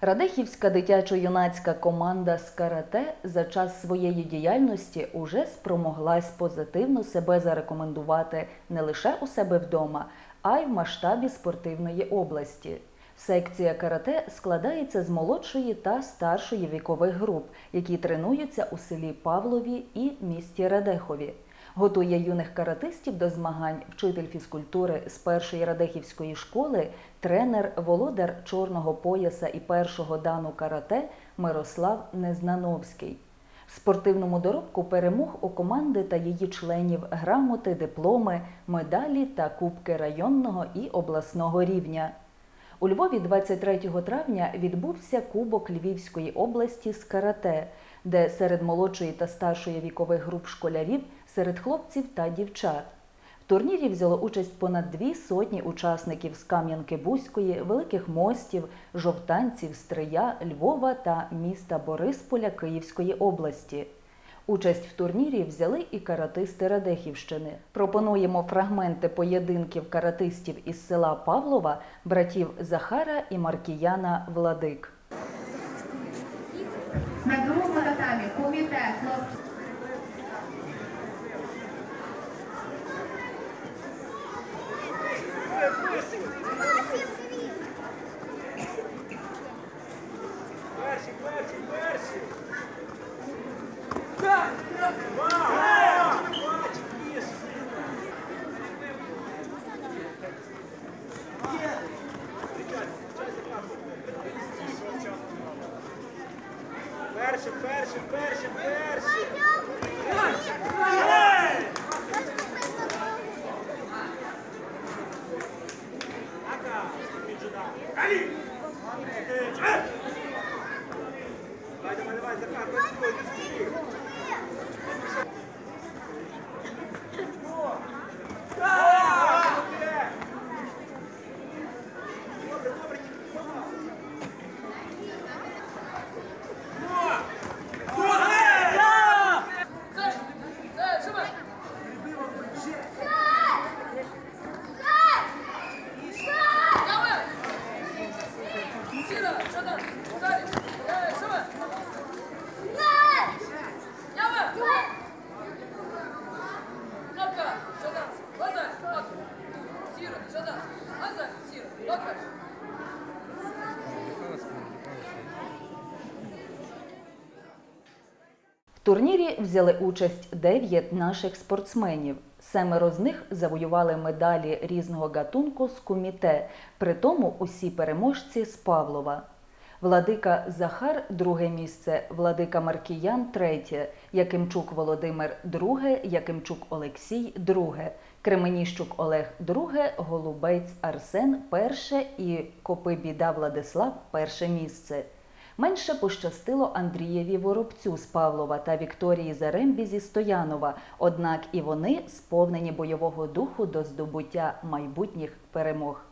Радехівська дитячо-юнацька команда з карате за час своєї діяльності уже спромоглась позитивно себе зарекомендувати не лише у себе вдома, а й в масштабі спортивної області. Секція карате складається з молодшої та старшої вікових груп, які тренуються у селі Павлові і місті Радехові. Готує юних каратистів до змагань вчитель фізкультури з першої радехівської школи, тренер, володар чорного пояса і першого дану карате Мирослав Незнановський. В спортивному доробку перемог у команди та її членів грамоти, дипломи, медалі та кубки районного і обласного рівня. У Львові 23 травня відбувся Кубок Львівської області з карате, де серед молодшої та старшої вікових груп школярів, серед хлопців та дівчат. В турнірі взяло участь понад 200 учасників з Кам'янки-Бузької, Великих Мостів, Жовтанців, Стрия, Львова та міста Борисполя Київської області. Участь в турнірі взяли і каратисти Радехівщини. Пропонуємо фрагменти поєдинків каратистів із села Павлова, братів Захара і Маркіяна Владик. На другому татамі комітет хлопці. Перші! Давай, Захар, працюй, не В турнірі взяли участь 9 наших спортсменів. 7 з них завоювали медалі різного гатунку з куміте, притому усі переможці з Павлова. Владика Захар – 2 місце, Владика Маркіян – 3, Якимчук Володимир – 2, Якимчук Олексій – 2, Кременіщук Олег – 2, Голубець Арсен – 1 і Копибіда Владислав – 1 місце. Менше пощастило Андрієві Воробцю з Павлова та Вікторії Зарембі зі Стоянова, однак і вони сповнені бойового духу до здобуття майбутніх перемог.